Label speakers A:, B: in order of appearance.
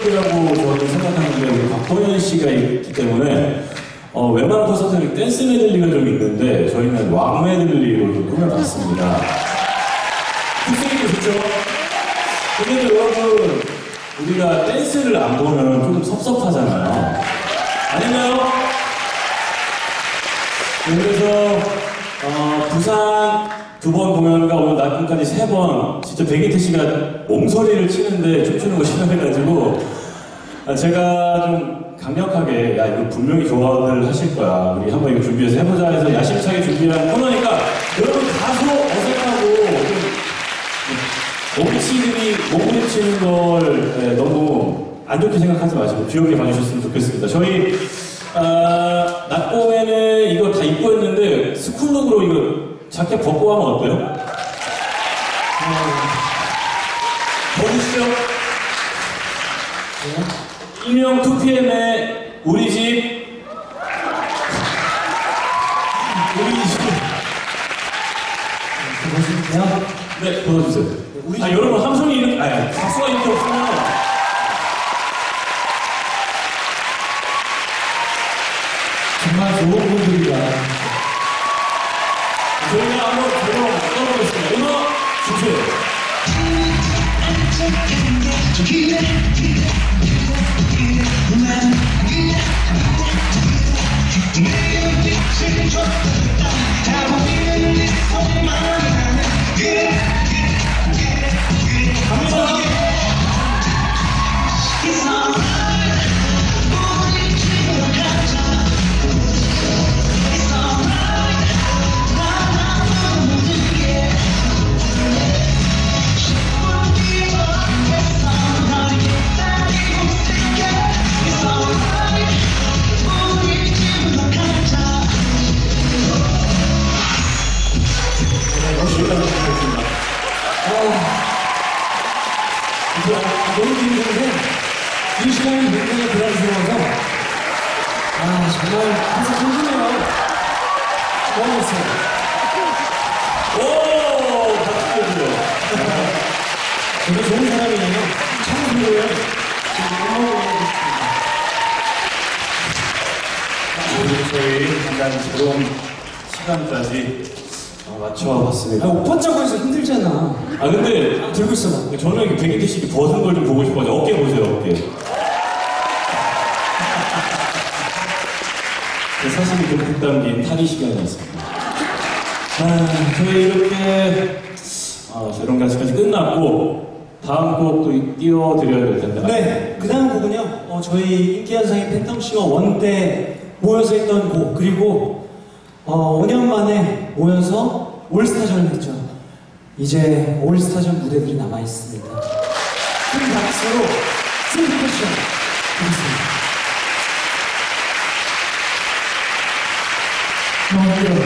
A: 콘서트라고 저는 생각하는데 우리 박보현 씨가 있기 때문에 웬만한 콘서트는 댄스 메들리가 좀 있는데 저희는 왕 메들리로 좀 꾸며봤습니다. 특색이 좋죠? 근데 여러분 우리가 댄스를 안 보면 좀 섭섭하잖아요. 아닌가요? 그래서 부산 2번 공연과 오늘 낮금까지 3번 진짜 백이태 씨가 몽소리를 치는데 춤추는 거 싫어해가지고 제가 좀 강력하게 야 이거 분명히 좋아들 하실 거야 우리 한번 이거 준비해서 해보자 해서 야심차게 준비한 코너니까 여러분 다소 어색하고 몸치들이 몸부림치는 걸 너무 안 좋게 생각하지 마시고 귀엽게 봐주셨으면 좋겠습니다. 저희 낮봄에는 이거 다 입고 했는데 스쿨룩으로 이거 자켓 벗고 하면 어때요? 벗으시죠? 일명 2PM의 우리 집
B: 벗으실게요?
A: 네, 벗어주세요. 여러분 함성이 이렇게 박수가 이렇게 없으면
B: 정말 좋은 분들이다.
A: 저희가 한번 써보겠습니다. 음악 주세요.
B: 너무 힘든데 이 시간이 굉장히 부담스러워서 정말 항상 힘드네요. 고맙습니다.
A: 오! 박수 쳐주세요.
B: 되게 좋은 사람이네요. 참 좋아요.
A: 저희 간단히 새로운 시간까지 맞춰봤습니다.
B: 오빠 짜고 해서 힘들잖아.
A: 근데
B: 들고 있어봐.
A: 저는 이렇게 백이태 씨 벗은 걸 좀 보고 싶어요. 어깨 보세요, 어깨. 사실이 좀 급 담긴 타기 시간이었습니다. 저희 이렇게 이런 가수까지 끝났고 다음 곡도 띄워드려야 될 텐데.
B: 네, 그 다음 곡은요. 저희 인기현상의 팬텀씨와 원때 모여서 했던 곡 그리고 5년 만에 모여서 올스타전을 했죠. 이제 올스타전 무대들이 남아있습니다. 큰 박수로 싱크패션 드리겠습니다.